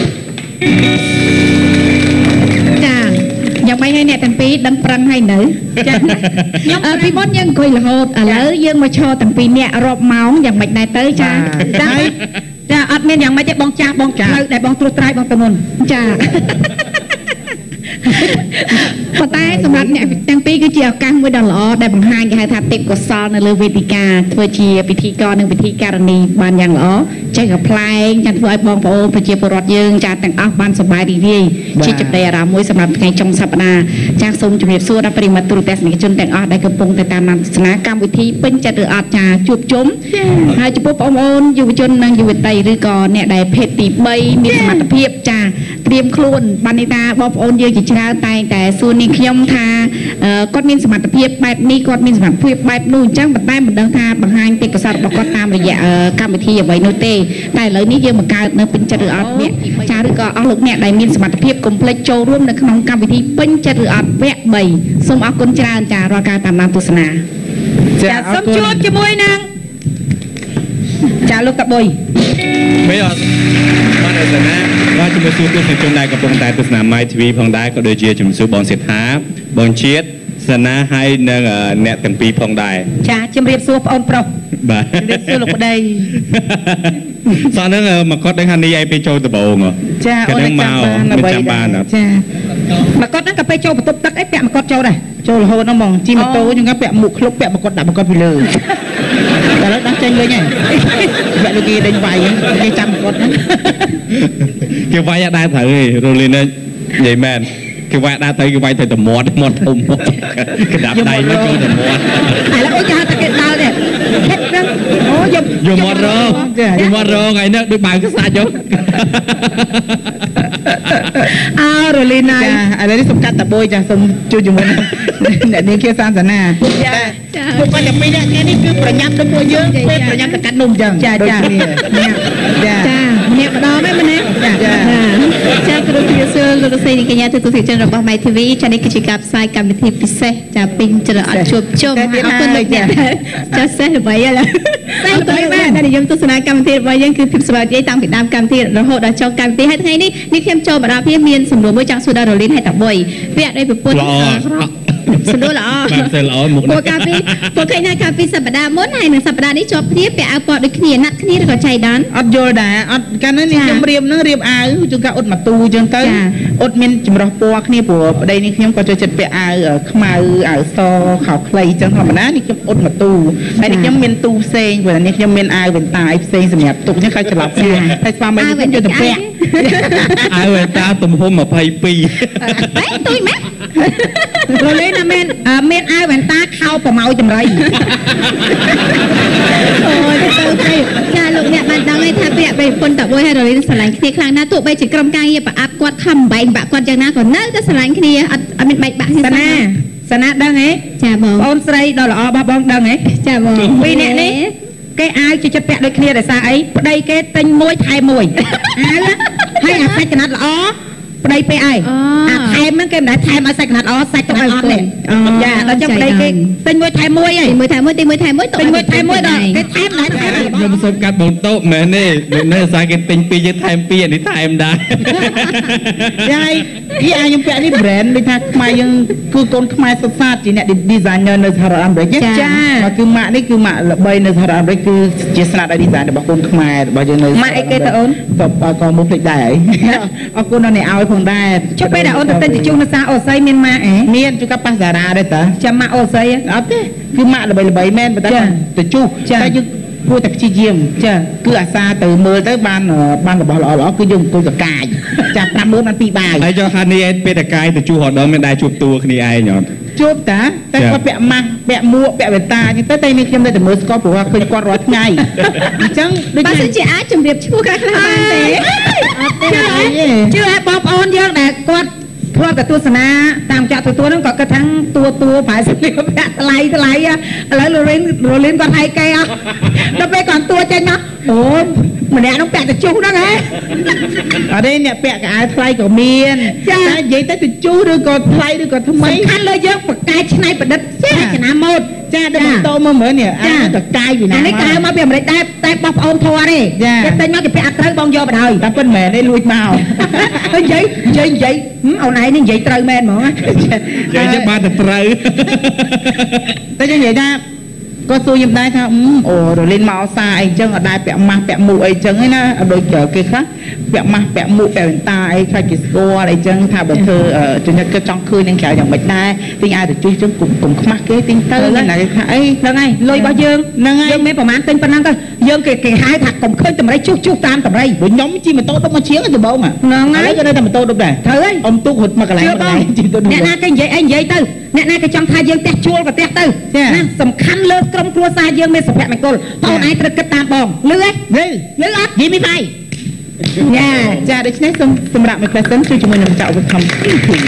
ចាយ៉ាងម៉េចហើយអ្នកទាំងពីរដឹងប្រឹងហើយនៅចាខ្ញុំពីមុនយើងអង្គុយរហូតឥឡូវយើងមកឈរទាំងពីរអ្នករាប់ម៉ោងយ៉ាងម៉េចដែរទៅចាចាអត់មានយ៉ាងម៉េចទេបងចាស់បងផ្លូវដែលបងត្រួសត្រាយបងទៅមុនចាប៉ុន្តែសម្រាប់អ្នកទាំងពីរគឺជាឱកាសមួយដ៏ល្អដែលបង្ហាញគេហៅថាទេពកោសល្យនៅលើវេទិកាធ្វើជាពិធីករនិងពិធីការនីបានយ៉ាងល្អចេះកំ pl ែងចាំធ្វើឲ្យបងប្អូនប្រជាពលរដ្ឋយើងចាទាំងអស់បានសប្បាយរីករាយជាចំណេះអារម្មណ៍មួយសម្រាប់ថ្ងៃចុងសប្តាហ៍ចាសូមជម្រាបសួរដល់ប្រិយមិត្តទូរទស្សនិកជនទាំងអស់ដែលកំពុងតែតាមដានទស្សនាកម្មវិធីពេញចិត្តឬអត់ចាជួបជុំហើយចំពោះបងប្អូនយុវជននិងយុវតីឬក៏អ្នកដែលភេទទី3មានសមត្ថភាពចាត្រៀមខ្លួនបានន័យថាបងប្អូនយើងជាច្រើនតែងតែសួរនាងខ្ញុំថាគាត់មានសមត្ថភាពបែបនេះគាត់មានសមត្ថភាពបែបនោះអញ្ចឹងប៉ុន្តែមិនដឹងថាបង្ហាញទេពកោសល្យរបស់គាត់តាមរយៈកម្មវិធីអ្វីនោះទេតែឥឡូវនេះយើងបង្កើតនៅពេញចិត្តឬអត់អ្នកចាឬក៏អស់លោកអ្នកដែលមានសមត្ថភាពកុំភ្លេចចូលរួមនៅក្នុងកម្មវិធីពេញចិត្តឬអត់វគ្គ3សូមអរគុណច្រើនចារាល់ការតាមដានទស្សនាចាសូមជួបជាមួយនឹងចាលោកតាបុយមិនអត់បានអរគុណណាបាទជំរាបសួរទស្សនិកជនដែលកំពុងតែទស្សនា My TV ផងដែរក៏ដូចជាជំរាបសួរបងសិដ្ឋាបងជាតិសណាហើយនិងអ្នកទាំងពីរផងដែរចាជំរាបសួរបងប្រុសបាទជំរាបសួរលោកប្តីសោះហ្នឹងមកគាត់ដឹងថានេះឯងពេលចូលដំបូងចាអូនចាំបានចាមកគាត់ហ្នឹងក៏ពេលចូលបន្ទប់ទឹកអីពាក់មកគាត់ចូលដែរចូលរហូតហ្នឹងហ្មងជិះម៉ូតូខ្ញុំក៏ពាក់មុខឃ្លុបពាក់មកគាត់ដាក់មកគាត់ពីលើតែឥឡូវដល់ចេញវិញហើយវគ្គលោកគេដេញវាយគេចាំគាត់ហ្នឹងគេវាយអត់ដែរត្រូវទេរលីននិយាយមែនគេវាយដាក់ទៅគេវាយទៅតែមាត់ធំគេដាក់ដៃមកចូលតែមាត់ឥឡូវអូនគេហៅថាគេដើរនេះហេតុហ្នឹងអូយកមាត់រងថ្ងៃនេះដូចបើកខ្សាច់យកអើរលីណាឥឡូវនេះសុំកាត់តាបុយចាសុំជួយជាមួយអ្នកនាងជាសាសនាចាពួកគាត់តែពីរអ្នកនេះគឺប្រញាប់ទៅពួកយើងពេលប្រញាប់ទៅកាត់នំចឹងចាដូចគ្នាចាម្នាក់ម្ដងហ្នឹងមែនទេចាគ្រូជំរាបសួរលោកស្រីនិងកញ្ញាទូទៅទីជនរបស់ My TV ចានេះគឺជាការផ្សាយកម្មវិធីពិសេសចាពេញច្រអត់ជួបជុំអរគុណលោកអ្នកចាសេះល្បីឡើយតែទៅបានដែលខ្ញុំទស្សនាកម្មវិធីរបស់យើងគឺភាពសប្បាយរីករាយតាំងពីដើមកម្មវិធីរហូតដល់ចុងកម្មវិធីហើយថ្ងៃនេះខ្ញុំចូលបដាភាពមានសម្រួលមួយចង់សួរដល់រលីនហើយតាបុយពាក់ដោយប្រពន្ធសម្រួលល្អបាទល្អមុខនេះពួកឃើញថាកាលពីសប្តាហ៍មុនហើយនឹងសប្តាហ៍នេះជាប់គ្នាពាក់អាវពណ៌ដូចគ្នាណាត់គ្នាឬក៏ចៃដន្យអត់យល់ដែរអត់កាលនេះខ្ញុំរៀបនឹងរៀបអាវជួនកាលអ៊ុតមកទូអញ្ចឹងទៅអ៊ុតមានចម្រោះពណ៌គ្នាព្រោះប្តីនេះខ្ញុំក៏ចូលចិត្តពាក់អាវខ្មៅអាវសខោខ្លីអញ្ចឹងធម្មតានេះខ្ញុំអ៊ុតមកទូហើយនេះខ្ញុំមានទូផ្សេងព្រោះនេះខ្ញុំមានអាវវ៉ែនតាផ្សេងសម្រាប់ទុកអញ្ចឹងខែច្រឡំគ្នាហើយស្វាមីខ្ញុំយកទៅពាក់អាវវ៉ែនតាទំហំ22 ទុយម៉េចរលីនមានអាវវ៉ែនតាខោប្រម៉ោចម្រៃអូយទៅចាលោកអ្នកបានដឹងហើយថាពាក់ប្រពន្ធតាបុយហើយរលីនស្រឡាញ់គ្នាខ្លាំងណាស់ទោះបីជាក្រុមការងារប្រអាប់គាត់ខំបែកបាក់គាត់យ៉ាងណាក៏នៅតែស្រឡាញ់គ្នាអត់មានបែកបាក់គ្នាសាណាដឹងហ៎ចាបងបងស្រីដ៏ល្អរបស់បងដឹងហ៎ចាបងពីរអ្នកនេះគេអាវចិត្តពាក់ដូចគ្នាដោយសារអីប្តីគេទិញមួយថែមមួយអាវហើយអាសាច់កណាត់ល្អប្តីពេលអីអាថែមហ្នឹងគេមិនដែលថែមឲ្យសាច់កណាត់ល្អសាច់កណាត់អត់ទេចាដល់ចឹងប្តីគេទិញមួយថែមមួយហីមួយថែមមួយទិញមួយថែមមួយទិញមួយថែមមួយដល់គេថែមដែរខ្ញុំសុំកាត់បងតោមែនទេនៅសារគេទិញ2យើងថែម2នេះថែមដែរយាយខ្ញុំពាក់នេះ brand ដូចថាខ្មែរយើងគឺកូនខ្មែរសុទ្ធសាធជាអ្នក designer នៅសហរដ្ឋអាមេរិកចាគឺម៉ាក់នេះគឺម៉ាក់ល្បីនៅសហរដ្ឋអាមេរិកគឺជាស្នាដៃ design របស់កូនខ្មែររបស់យើងនៅម៉ាក់អីគេទៅអូនក៏មកភ្លេចដែរអរគុណដល់អ្នកឲ្យផងដែរចុះពេលដែលអូនទៅទិញជូននៅសាអូស័យមានម៉ាក់មានជួនកាលប៉ាសារ៉ាដែរតាចាំម៉ាក់អូស័យអត់ទេគឺម៉ាក់ល្បីមែនប៉ុន្តែទៅជុះតែយើងគួរតែព្យាយាមចាគឺអាសាទៅមើលទៅបានរបស់ល្អគឺយើងអង្គុយកកាយចាំ5ម៉ឺនបាន2បាយហើយចុះខាងនេះឯងពេលតកាយទៅជួបរដងមានដែរជួបតួគ្នាឯងអត់ជួបតាតែគាត់ពាក់ម៉ាស់ពាក់មួកពាក់វ៉ែនតាអញ្ចឹងទៅតែនេះខ្ញុំនៅតែមើលស្គាល់ព្រោះឃើញគាត់រាល់ថ្ងៃអញ្ចឹងដូចបើសិនជាអាចជម្រាបឈ្មោះខ្លះបានទេអត់ទេជឿឲ្យបងប្អូនយើងដែលគាត់ធ្លាប់ទៅទស្សនាតាមចាក់ទទួលហ្នឹងក៏គិតថាតួប្រែសម្លៀកពាក់ថ្លៃឥឡូវរលីនគាត់ឲ្យគេអត់ដល់ពេលគាត់តួចេញមកអូម្នាក់នោះពាក់ទៅជុះហ្នឹងហ៎អត់ទេអ្នកពាក់កៅអៅថ្លៃក៏មានតែនិយាយទៅជុះឬក៏ថ្លៃឬក៏ថ្មីសំខាន់លើយើងបកកែច្នៃប្រឌិតចនាម៉ូដចាដល់តោមើលមើលនេះអាតកាយពីណានេះកៅមកពីអាមេរិកដែរតែបងប្អូនធွာទេគេទិញមកគេពាក់អត់ត្រូវបងយកបណ្ដោយតែប៉ុន្មានទេលួចមកនិយាយអូនឯងនេះនិយាយត្រូវមែនហ្មងនិយាយបានតែត្រូវតែនិយាយថាគាត់សួរខ្ញុំដែរថាអូរលីនមកសារអីចឹងអត់ដែរពាក់ម៉ាស់ពាក់មូអីចឹងឯណាដូចគេខ្លះពាក់ម៉ាស់ពាក់មូពាក់វ៉ែនតាអីខ្លាចគេស្គាល់អីចឹងថាបើធ្វើចំណិតគាត់ចង់ឃើញនឹងក្រៅយ៉ាងម៉េចដែរទិញឲ្យទៅជួយចឹងកុំខ្មាស់គេទិញទៅណាគេថាអីហ្នឹងហើយលុយរបស់យើងហ្នឹងហើយយើងមានប្រហែលទិញប៉ុណ្ណឹងទៅយើងគេហៅថាកុំឃើញតម្រៃជុះតាមតម្រៃបើខ្ញុំជិះម៉ូតូដុបមកជាងដំបូងហ្នឹងហើយក៏នៅតែម៉ូតូដុបដែរត្រូវហើយអ៊ំទូករត់មកកន្លែងជិះទៅអ្នកណាគេនិយាយអីនិយាយទៅអ្នកណាគេចង់ថាយើងផ្ទះជួលក៏ផ្ទះទៅណាសំខាន់លើក្រុមគ្រួសារយើងមានសុភមង្គលបងឯងត្រូវគិតតាមបងលឺទេលឺអត់យីមីបាយចាដូច្នេះសូមសម្រាប់មួយផ្លែសិនជួយជាមួយនឹងចៅឧបត្ថម្ភ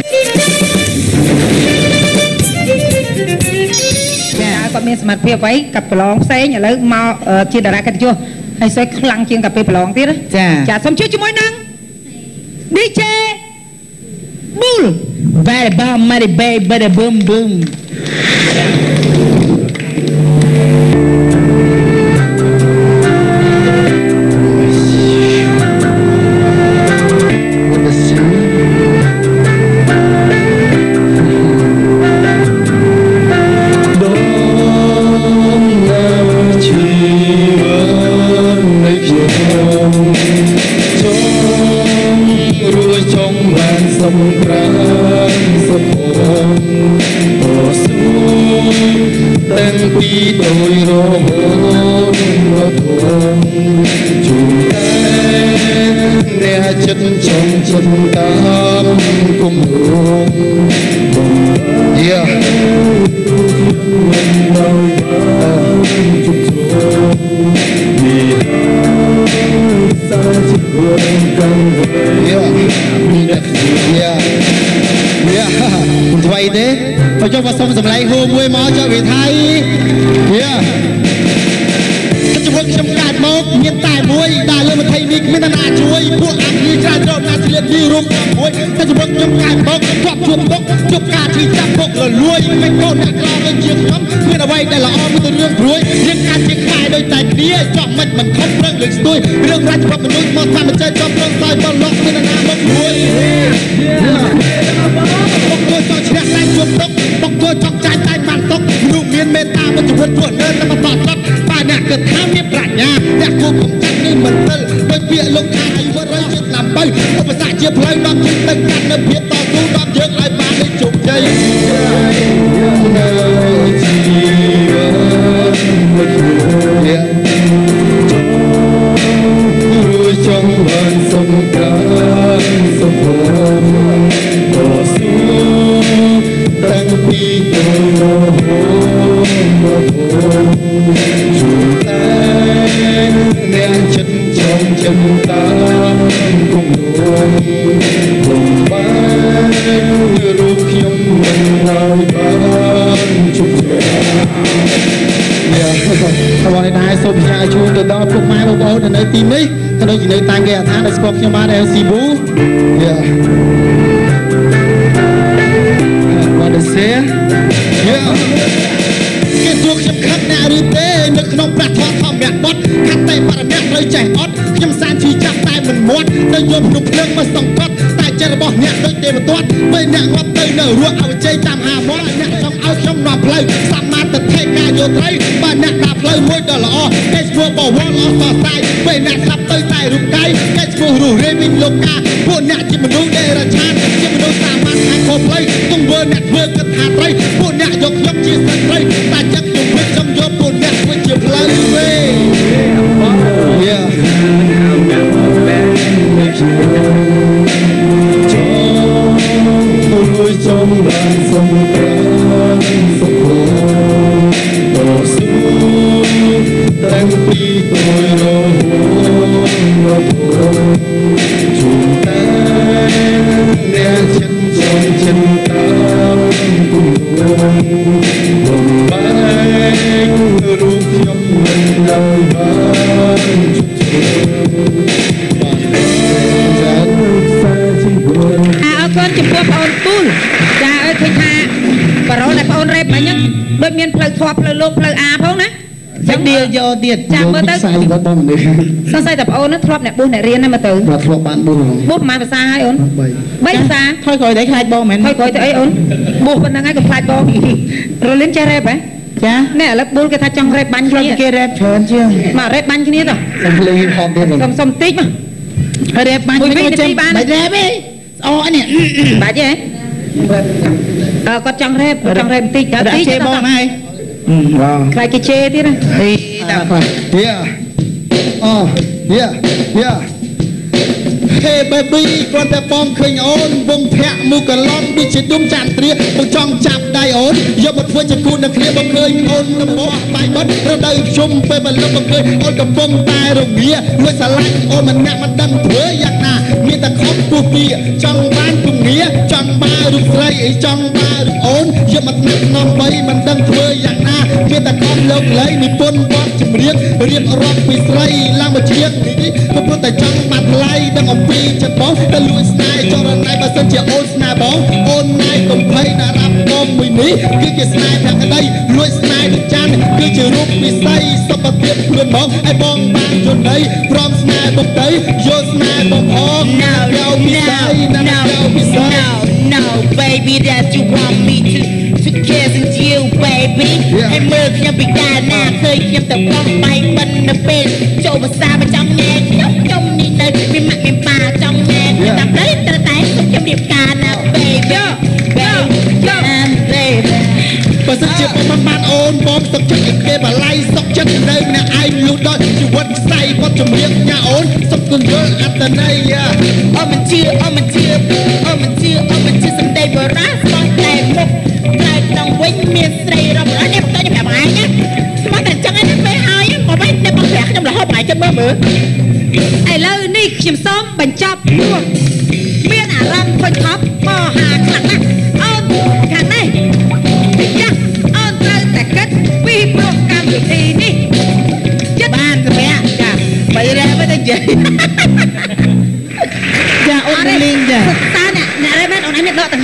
ចាគាត់មានសមត្ថភាពអ្វីកាត់ប្រឡងផ្សេងឥឡូវមកជាតារាកិត្តិយសហើយស្អីខ្លាំងជាងកាត់ពេលប្រឡងទៀតចាសូមជួយជាមួយនឹង DJ Bull Bad Bomb Mighty Bay Bada Boom Boom មានតែមួយដែលលើមថៃនេះមានណាជួយពួកអាគ្នេយ៍ច្រើនទីរូបមួយតែជីវិតខ្ញុំកាយមកគាត់ជួបទុកជួបការឈឺចាប់ពុកលលួយមិនកូនអ្នកក្រដូចជាខ្ញុំមានអ្វីដែលល្អមួយទៅរឿងព្រួយយើងកាត់ជាកាយដោយតែគ្នាចង់មិនខំប្រឹងលើកស្ទួយរឿងរាជវត្តមនុស្សមកតាមใจចង់ប្រឹងស្អយបលោកមានណាមកព្រួយបុកគួរចង់ឈ្នះតែជួបទុកបុកគួរចង់ចាយតែបានទុករូបមានមេត្តាមកជីវិតពួកនៅតែបន្តទឹកបើអ្នកគិតថាមានប្រាជ្ញាអ្នកគួរគំចាត់នេះមិនទៅដោយពាក្យលោកថាអាយុរយជាតិតាមបើឧបសគ្គជាផ្លូវនាំយើងទៅកាន់នៅភាពតស៊ូនាំយើងឲ្យបានជោគជ័យចង់បានសំការសុខតស៊ូតាំងពីទៅរហូតជួនតែអ្នកចិត្តចង់ចិត្តតាមគំរូគំបានរូបខ្ញុំមិនហើយបានជុំជ្រៅបងនេះដែរសូមផ្សាយជូនទៅដល់ពុកម៉ែបងប្អូននៅទីនេះក៏ដូចជានៅតាមគេអាថាដែលស្គាល់ខ្ញុំបានដែលស៊ីប៊ូបាទ សៀគេសួរខ្ញុំខឹងណាស់ឬទេនៅក្នុងប្រាក់ធម៌ធម្មបត់ខាត់តែបរិមាណត្រូវចេះអត់ខ្ញុំសានឈឺចាប់តែមិនមាត់ទៅយកភ្នំភ្លើងមកសង្កត់តែចិត្តរបស់អ្នកដូចទេវតាត់ពេលអ្នកងាប់ទៅនៅរស់អវជ័យតាមហាមាត់អ្នកចង់ឲ្យខ្ញុំនាំផ្លូវសម្មាទិដ្ឋិការយោត្រីបើអ្នកដាក់ផ្លូវមួយដ៏ល្អគេឈ្មោះបវរល្អសរសៃពេលអ្នកស្លាប់ទៅតែរូបកាយគេឈ្មោះរស់រេវិញលោកកាពួកអ្នកជាមនុស្សដេរឆានជាមនុស្សសាមញ្ញខាងខុសផ្លូវទង្វើអ្នកធ្វើគិតថាត្រីពួកអ្នកយកខ្ញុំជាស្ត្រីតែចិត្តខ្ញុំវិញខ្ញុំយកពួកអ្នកវិញជាផ្លូវវិញចង់បានសំប្រាំសុខតស៊ូតាំងពីគួយរហូតជួនតែអ្នកចិត្តចង់ចិត្តតាមគំរូបំបែករូបខ្ញុំមិនដល់បានជុំជ្រៅអរគុណចំពោះបងអូនទូលចាអើយឃើញថាបារ៉ូដែលបងអូនរ៉េបអញ្ចឹងដូចមានផ្លូវធម៌ផ្លូវលោកផ្លូវអាផងណាចឹងឌីលយកទៀតចាំមើលទៅសង្ស័យតែបងអូននឹងធ្លាប់អ្នកប៊ូសអ្នករៀនណាមើលទៅបាទធ្លាប់បានប៊ូសប្រហែលភាសាហើយអូន3ភាសាថយក្រោយតែខ្លាចបងមែនថយក្រោយទៅអីអូនប៊ូសប៉ុណ្្នឹងហើយក៏ខ្លាចបងរលីនចេះរ៉េបហ៎ចានេះឥឡូវប៊ូលគេថាចង់រ៉េបបាញ់គ្នាគេរ៉េបច្រើនជាងមករ៉េបបាញ់គ្នាទៅសំភ្លេងហមទៀតសុំតិចមករ៉េបបាញ់គ្នាចេះបាច់រ៉េបទេស្អកនេះបាច់ទេគាត់ចង់រ៉េបបន្តិចតែជេរបងហើយខ្លាចគេជេរទៀតណាអីតាអូហេ baby គាត់តែបងឃើញអូនវងភ័ក្រមុខកឡំដូចជាដុំចាក់ត្រៀបងចង់ចាប់ដៃអូនយកមកធ្វើជាគូនឹងគ្នាបងឃើញអូនដំបងបាយបិទរដូវជុំពេលបលឹមបងឃើញអូនកំពុងតែរងាលួចស្រឡាញ់អូនម្នាក់មិនដឹងធ្វើយ៉ាងណាមានតែខំពោះគៀចង់បានគំងាចង់បានរូបស្រីអីចង់បានរូបអូនយកមកណាត់នាំបីមិនដឹងធ្វើយ៉ាងណាមានតែខំលោកលៃនិពន្ធបទចម្រៀងរៀបរាប់ពីស្រីឡើងមកជាងនេះក៏ព្រោះតែចង់បានថ្លៃដឹងអំពីចិត្តបងទៅលួចស្នេហ៍ចរណៃបើសិនជាអូនស្នេហ៍បងអូនណៃកំភៃតារាប់បងមួយនេះគឺជាស្នេហ៍ទាំងក្តីលួចស្នេហ៍ដូចចានគឺជារូបវិស័យសុខភាពខ្លួនមកឲ្យបងបានយល់ដីព្រមស្នេហ៍បងទៅយកស្នេហ៍បងអងណាយកវិស័យណាយកវិស័យ No baby that you want me to kiss with you baby ហើយមើលខ្ញុំពីកាលណាឃើញខ្ញុំទៅបោះបាយបិណ្ឌនៅពេលចូលភាសាប្រចាំថ្ងៃខ្ញុំនេះនៅមានម៉ាក់មានប៉ាចំណែតាមផ្លូវត្រូវតែខ្ញុំរៀបការណា baby baby បើសិនជាបងបានអូនបងសុខចិត្តគេបល័យសុខចិត្តនៅអ្នកឯងលុះដល់ជីវិតខ្សែគាត់ជំរាបញ៉ាអូនសុខគន្យល់អត្តន័យអូមិនជឿសំដីបរាស្បោះតែមុខតែក្នុងវិញមានស្រីរាប់រយនេះបន្តខ្ញុំប្រាប់ឯងណាស្មោះតែចឹងឯងពេលហើយមកវិញតែបងប្រាប់ខ្ញុំរហូតហើយចិត្តមើលឥឡូវនេះខ្ញុំសូមបញ្ចប់ព្រោះមានអារម្មណ៍ធុញថប់បោហាខ្លាំងណាស់អូនខាងនេះចាអូនត្រូវតែគិតពីព្រោះកម្មវិធីនេះចិត្តបានសម្រាប់ចាបើរ៉ែទៅនិយាយចាអូនលេង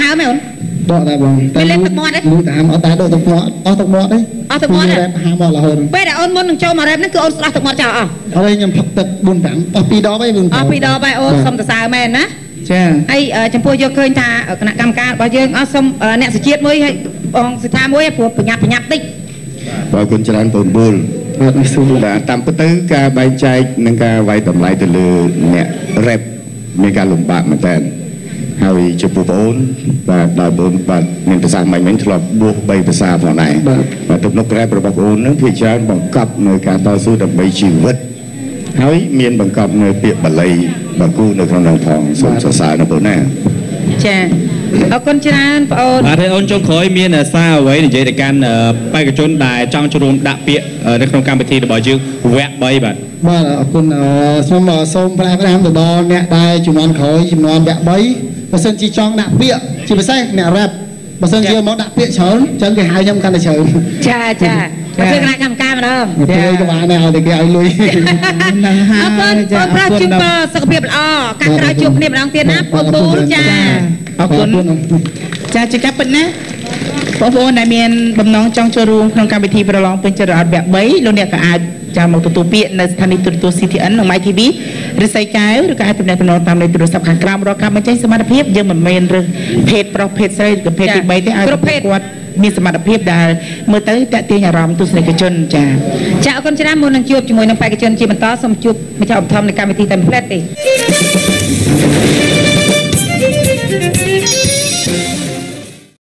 ไหมអូនដកតែបងមានលេខទឹកមាត់ទេលឺតាមអត់តែដកទឹកមាត់អស់ទឹកមាត់ទេអស់ទឹកមាត់រ៉េបហាមករហូតពេលដែលអូនមុននឹងចូលមករ៉េបហ្នឹងគឺអូនស្ដោះទឹកមាត់ចោលអស់អត់ទេខ្ញុំផឹកទឹក4 5អស់2 ដបហើយបងអស់2 ដបហើយអូនសុំសរសើរមែនណាចាហើយចំពោះយកឃើញថាគណៈកម្មការរបស់យើងអស់សុំអ្នកសុជាតិមួយហើយបងសិដ្ឋាមួយព្រោះប្រញាប់តិចបើគុណច្រើនបងបុលអត់មានស៊ូបាទតាមពិតទៅការបែងចែកនិងការវាយតម្លៃទៅលើអ្នករ៉េបមានការលំបាកមែនតើហើយចំពោះបងអូនបាទដល់បងបាទមានភាសាមិនមែនធ្លាប់បួស3ភាសាផងដែរបាទទំនុករ៉េបរបស់បងអូននឹងភាគច្រើនបង្កប់នៅការតស៊ូដើម្បីជីវិតហើយមានបង្កប់នៅពាក្យបាលីបាគូនៅក្នុងនោះផងសូមសរសើរនៅបងណាចាអរគុណច្រើនបងអូនបាទហើយអូនចុងក្រោយមានសារអ្វីនិយាយទៅកាន់បេក្ខជនដែលចង់ចូលរួមដាក់ពាក្យនៅក្នុងកម្មវិធីរបស់យើងវគ្គ3បាទបាទអរគុណខ្ញុំសូមផ្លែផ្ដាំទៅដល់អ្នកដែលជំនាន់ក្រោយជំនាន់វគ្គ3បើសិនជាចង់ដាក់ពាក្យជាពិសេសអ្នករ៉េបបើសិនជាមកដាក់ពាក្យច្រើនចឹងគេហៅខ្ញុំកាន់តែច្រើនចាចាមកធ្វើគណៈកម្មការម្ដងគេក៏បានដែរឲ្យតែគេឲ្យលុយអរគុណបងប្រុសជូនបងសុខភាពល្អកាត់ក្រោយជួបគ្នាម្ដងទៀតណាបងពូលចាអរគុណចាជាការពិតណាបងប្អូនដែលមានបំណងចង់ចូលរួមក្នុងកម្មវិធីប្រឡងពេញចិត្តរហ័សវគ្គ3លោកអ្នកក៏អាចចាំមកទទួលពាក្យនៅស្ថានីយទូរទស្សន៍ CTN និង My TV ឬស័យកែវឬក៏អាចទំនាក់ទំនងតាមលេខទូរស័ព្ទខាងក្រោមរកការបញ្ចេញសមត្ថភាពយើងមិនមែនរើសភេទប្រុសភេទស្រីឬក៏ភេទទី3ទេឲ្យគាត់មានសមត្ថភាពដែលមើលទៅតាក់ទាញអារម្មណ៍ទស្សនិកជនចាចាអរគុណច្រើនមុននឹងជួបជាមួយនឹងបេក្ខជនជាបន្តសូមជួបម្ចាស់ឧបត្ថម្ភនៃកម្មវិធីតែម្លេះទេ